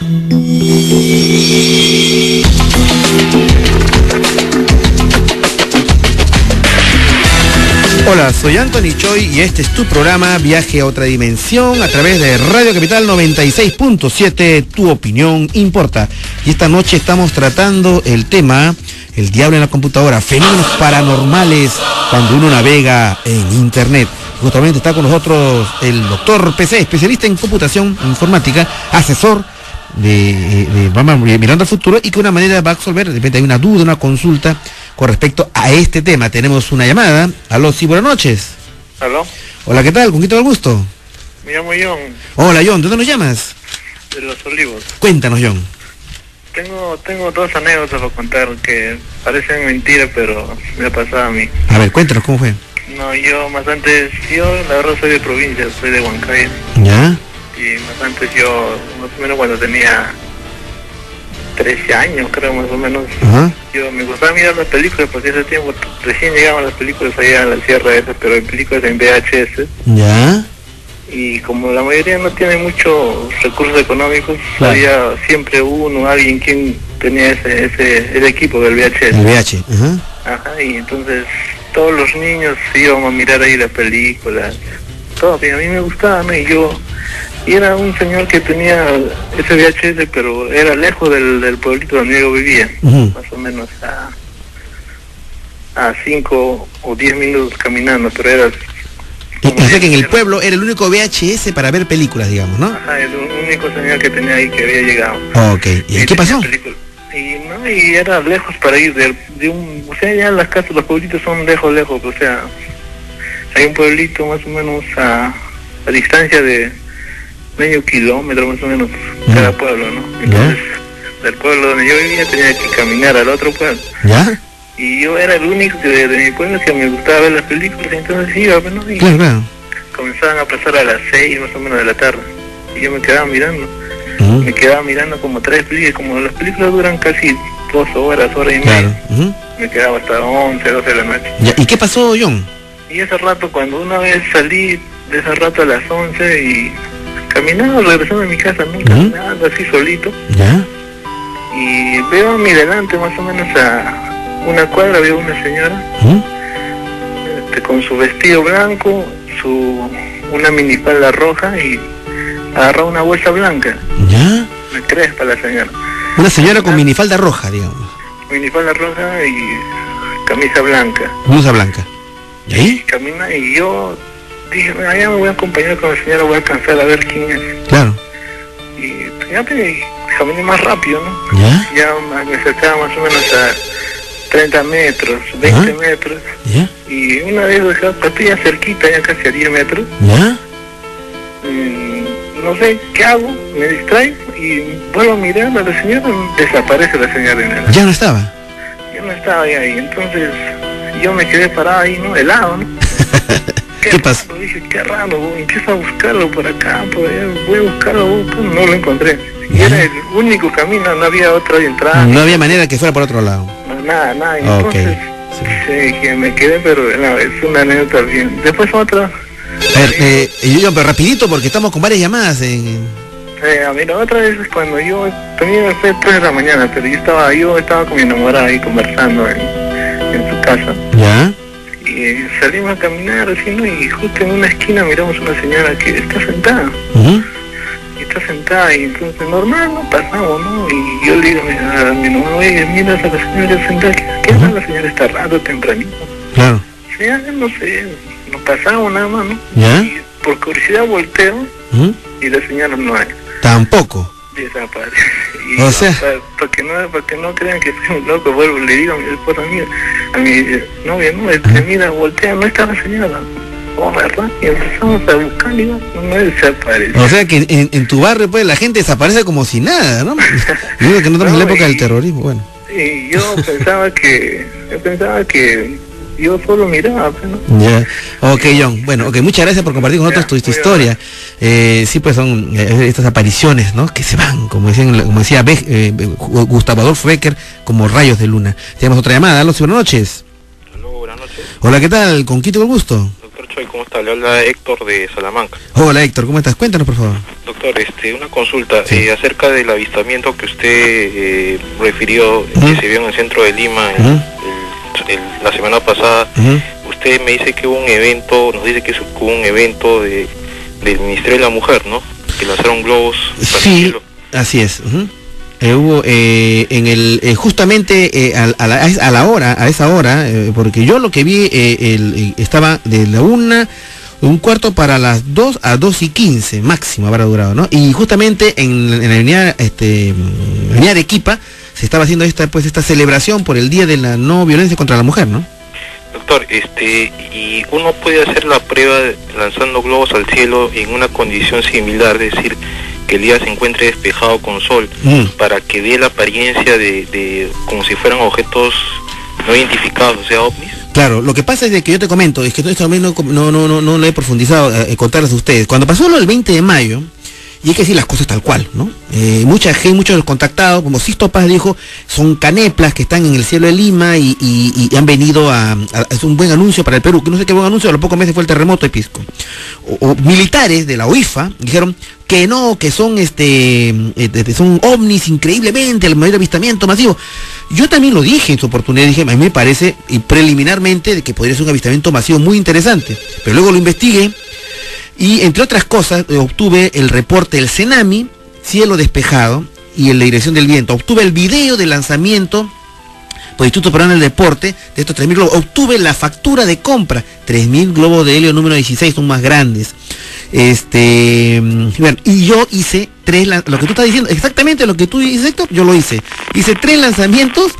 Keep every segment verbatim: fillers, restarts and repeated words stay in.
Hola, soy Anthony Choi y este es tu programa Viaje a otra dimensión a través de Radio Capital noventa y seis punto siete, tu opinión importa. Y esta noche estamos tratando el tema, el diablo en la computadora, fenómenos paranormales cuando uno navega en internet. Justamente está con nosotros el doctor P C, especialista en computación informática, asesor de, de, vamos mirando al futuro, y que de una manera va a resolver, de repente hay una duda, una consulta con respecto a este tema. Tenemos una llamada. Aló, sí, buenas noches. Aló. Hola, ¿qué tal? ¿Con quién tengo el gusto? Me llamo John. Hola, John, ¿de dónde nos llamas? De Los Olivos. Cuéntanos, John. Tengo tengo dos anécdotas para contar que parecen mentiras, pero me ha pasado a mí. A ver, cuéntanos, ¿cómo fue? No, yo más antes, yo la verdad soy de provincia, soy de Huancayo. ¿Ya? Y más antes yo, más o menos cuando tenía trece años, creo, más o menos. Ajá. Yo me gustaba mirar las películas, porque ese tiempo recién llegaban las películas allá en la sierra esa, pero hay películas en V H S. ¿Ya? Y como la mayoría no tiene muchos recursos económicos, Claro. había siempre uno, alguien quien tenía ese ese, ese equipo del V H S. El V H. Ajá. Ajá, y entonces todos los niños íbamos a mirar ahí la película, todo, y a mí me gustaba, ¿no? Y yo, y era un señor que tenía ese V H S, pero era lejos del, del pueblito donde yo vivía, Uh-huh. más o menos a a cinco o diez minutos caminando, pero era... Y, o sea que en el pueblo era el único V H S para ver películas, digamos, ¿no? Ajá, el único señor que tenía ahí que había llegado. Ok, ¿y qué tenía pasó? película. Y no, y era lejos para ir de, de un, o sea, ya las casas, los pueblitos son lejos, lejos, o sea, hay un pueblito más o menos a, a distancia de medio kilómetro más o menos Mm. cada pueblo, ¿no? Entonces, del pueblo donde yo vivía tenía que caminar al otro pueblo. ¿Ya? Y yo era el único de, de mi pueblo que me gustaba ver las películas, entonces iba, ¿no? Y Claro, claro. comenzaban a pasar a las seis más o menos de la tarde, y yo me quedaba mirando. Uh-huh. Me quedaba mirando como tres películas, como las películas duran casi dos horas, hora y media. Claro. Uh-huh. Me quedaba hasta once, doce de la noche. Ya, ¿y qué pasó, John? Y ese rato, cuando una vez salí de ese rato a las once y caminaba regresando a mi casa, ¿no? Caminando así solito. ¿Ya? Y veo a mi delante, más o menos a una cuadra, veo una señora Uh-huh. este, con su vestido blanco, su una minifalda roja y agarra una bolsa blanca. ¿Ya? Me crees para la señora. Una señora con minifalda roja, digamos. Minifalda roja y camisa blanca. Blusa blanca. ¿Y Y ahí? camina y yo dije, "Ah, ya me voy a acompañar con la señora, voy a alcanzar a ver quién es". Claro. Y ya me caminé más rápido, ¿no? ¿Ya? Ya me acercaba más o menos a treinta metros, veinte Ajá. metros. ¿Ya? Y una vez dejaba patilla cerquita, ya casi a diez metros. ¿Ya? Mm, no sé qué hago, me distraigo y vuelvo a mirar a la señora, desaparece la señora en el... ¿Ya no estaba? Yo no estaba ahí, ahí, entonces yo me quedé parado ahí, ¿no? Helado, ¿no? ¿Qué pasó? raro, dije, qué raro, voy, empiezo a buscarlo por acá, por allá, voy a buscarlo, pum, no lo encontré. Y ¿Ya? era el único camino, no había otra entrada. No había manera que fuera por otro lado. No, nada, nada. Ah, ok. Entonces, sí, que me quedé, pero no, es una anécdota bien. Después otra. A ver, eh, yo, pero rapidito porque estamos con varias llamadas en... Eh, mira, otra vez es cuando yo, también fue tres de la mañana, pero yo estaba, yo estaba con mi enamorada ahí conversando en, en su casa. ¿Ya? Y salimos a caminar así, ¿no? Y justo en una esquina miramos una señora que está sentada. Uh-huh. Y está sentada y entonces normal, ¿no? Pasamos, ¿no? Y yo le digo a mi enamorada, oye, mira a la señora sentada, ¿qué, qué Uh-huh. tal la señora está rato, tempranito? Claro. Sí, ya, no sé, nos pasamos nada más, ¿no? ¿Ya? Y por curiosidad volteo Uh-huh. y la señora no hay. Tampoco. Desaparece. Y O sea. para, para que no para que no crean que soy un loco, vuelvo, le digo a mi esposa mía, a mi eh, novia, no, este, mira, voltea, no está la señora. Oh, ¿verdad? Y empezamos a buscar y no, no desaparece. O sea que en, en tu barrio pues la gente desaparece como si nada, ¿no? Yo digo que no estamos en la No, época y- del terrorismo, bueno. Y yo pensaba que, yo pensaba que yo solo miraba, pero no. Ya. Ok, John. Bueno, ok, muchas gracias por compartir con nosotros Ya, tu, tu muy historia. Eh, sí, pues son eh, estas apariciones, ¿no? Que se van, como decían, como decía Be eh, Gustavo Adolfo Becker, como rayos de luna. Tenemos otra llamada. Aló, sí, buenas noches. Aló, buenas noches. Hola, ¿qué tal? ¿Con quién tengo el gusto? Doctor Choy, ¿cómo está? Le habla Héctor de Salamanca. Hola Héctor, ¿cómo estás? Cuéntanos por favor. Doctor, este, una consulta Sí. eh, acerca del avistamiento que usted eh, refirió, uh-huh. que se vio en el centro de Lima el, uh-huh. el, el, la semana pasada. Uh-huh. Usted me dice que hubo un evento, nos dice que hubo un evento de, del Ministerio de la Mujer, ¿no? Que lanzaron globos para sí, el cielo. Así es. Uh-huh. Eh, hubo eh, en el eh, justamente eh, a, a, la, a la hora, a esa hora, eh, porque yo lo que vi eh, el, eh, estaba de la una, un cuarto para las dos a dos y quince, máximo habrá durado, ¿no? Y justamente en, en la avenida, este, avenida Arequipa se estaba haciendo esta, pues, esta celebración por el Día de la No Violencia contra la Mujer, ¿no? Doctor, este, y uno puede hacer la prueba de, lanzando globos al cielo en una condición similar, es decir, que el día se encuentre despejado con sol, mm. para que dé la apariencia de, de como si fueran objetos no identificados, o sea, ovnis. Claro, lo que pasa es de que yo te comento, es que esto también no, no, no, no, no lo he profundizado eh, contarles a ustedes. Cuando pasó lo del veinte de mayo, y hay que decir las cosas tal cual, ¿no? Eh, mucha gente, muchos de los contactados, como Sisto Paz dijo, son caneplas que están en el cielo de Lima y, y, y han venido a, a... Es un buen anuncio para el Perú, que no sé qué buen anuncio, a los pocos meses fue el terremoto de Pisco. O, o militares de la O I F A dijeron que no, que son este eh, son ovnis increíblemente, el mayor avistamiento masivo. Yo también lo dije en su oportunidad, dije, a mí me parece, y preliminarmente, de que podría ser un avistamiento masivo muy interesante, pero luego lo investigué, y entre otras cosas eh, obtuve el reporte del CENAMI, cielo despejado, y en la dirección del viento. Obtuve el video de lanzamiento por el Instituto Peruano del Deporte de estos tres mil globos. Obtuve la factura de compra, tres mil globos de helio número dieciséis, son más grandes. Este, bueno, y yo hice tres, lo que tú estás diciendo, exactamente lo que tú dices, Héctor, yo lo hice. Hice tres lanzamientos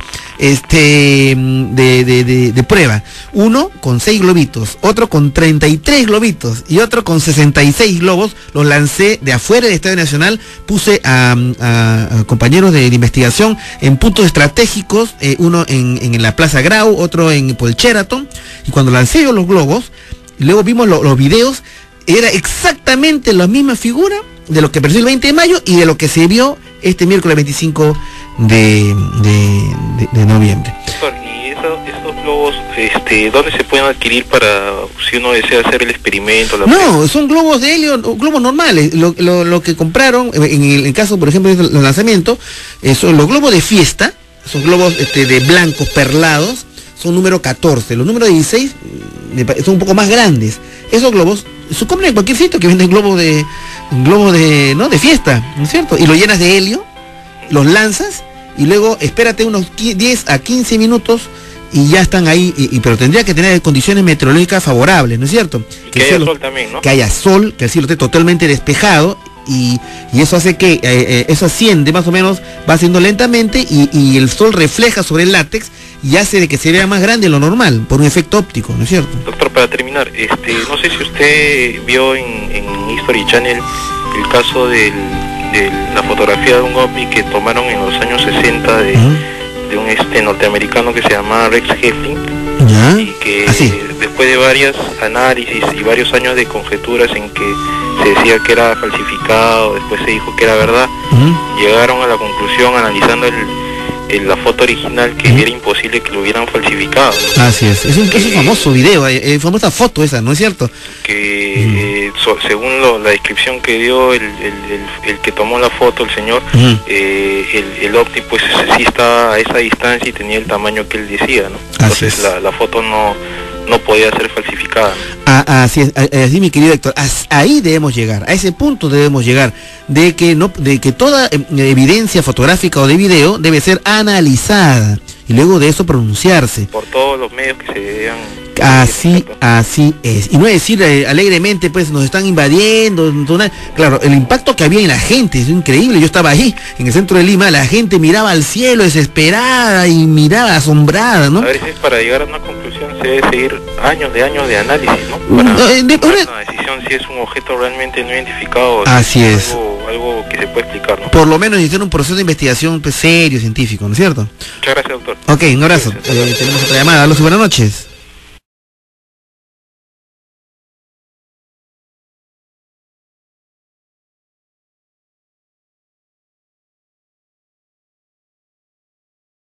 este de, de, de, de prueba. Uno con seis globitos, otro con treinta y tres globitos y otro con sesenta y seis globos. Los lancé de afuera del Estadio Nacional, puse a, a, a compañeros de, de investigación en puntos estratégicos, eh, uno en, en la Plaza Grau, otro en por el Sheraton, y cuando lancé yo los globos, luego vimos lo, los videos, era exactamente la misma figura de lo que apareció el veinte de mayo y de lo que se vio este miércoles veinticinco de, de, de, de noviembre. Doctor, ¿y eso, esos globos, este, dónde se pueden adquirir para si uno desea hacer el experimento? La no, prueba? Son globos de helio, globos normales. Lo, lo, lo que compraron, en el, en el caso, por ejemplo, de los lanzamientos, eh, son los globos de fiesta, son globos este, de blancos perlados, son número catorce. Los números dieciséis son un poco más grandes. Esos globos se compran en cualquier sitio que venden globos de globos de no de fiesta, ¿no es cierto? Y lo llenas de helio, los lanzas y luego espérate unos diez a quince minutos y ya están ahí, y, y, pero tendría que tener condiciones meteorológicas favorables, ¿no es cierto? Y que, que haya cielo, sol también, ¿no? Que haya sol, que el cielo esté totalmente despejado. Y, y eso hace que eh, eh, eso asciende más o menos, va haciendo lentamente y, y el sol refleja sobre el látex y hace de que se vea más grande de lo normal, por un efecto óptico, ¿no es cierto? Doctor, para terminar, este, no sé si usted vio en, en History Channel el caso del, de la fotografía de un ovni que tomaron en los años sesenta de, uh-huh. de un este norteamericano que se llamaba Rex Heffling, ¿ya? Y que ¿Ah, sí? después de varios análisis y varios años de conjeturas en que se decía que era falsificado, después se dijo que era verdad, uh-huh. llegaron a la conclusión, analizando el, el, la foto original, que uh-huh. era imposible que lo hubieran falsificado, ¿no? Así es, es un, es un famoso video, eh, famosa foto esa, ¿no es cierto? Que uh-huh. eh, so, según lo, la descripción que dio el, el, el, el que tomó la foto, el señor, uh-huh. eh, el, el ovni pues sí estaba a esa distancia y tenía el tamaño que él decía, ¿no? Entonces la, la foto no no podía ser falsificada, ¿no? Ah, así es, así mi querido Héctor, ahí debemos llegar, a ese punto debemos llegar, de que no, de que toda eh, evidencia fotográfica o de video debe ser analizada y luego de eso pronunciarse. Por todos los medios que se vean. Así, así es. Y no es decir eh, alegremente, pues nos están invadiendo. Claro, el impacto que había en la gente es increíble. Yo estaba ahí, en el centro de Lima, la gente miraba al cielo desesperada y miraba asombrada, ¿no? A veces para llegar a una conclusión se debe seguir años de años de análisis, ¿no? Para no, eh, de, tomar una decisión si es un objeto realmente no identificado. Así es. Algo, algo que se puede explicar, ¿no? Por lo menos iniciar un proceso de investigación pues, serio, científico, ¿no es cierto? Muchas gracias, doctor. Ok, un abrazo. Eh, tenemos otra llamada. Aló, buenas noches.